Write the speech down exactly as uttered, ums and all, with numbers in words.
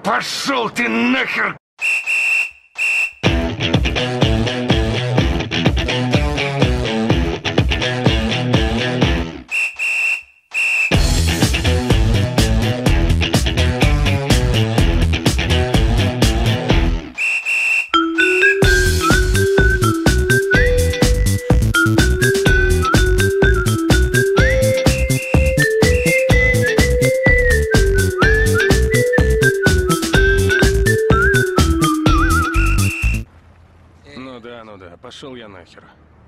Пошел ты нахер! Ну да, ну да, пошел я нахер.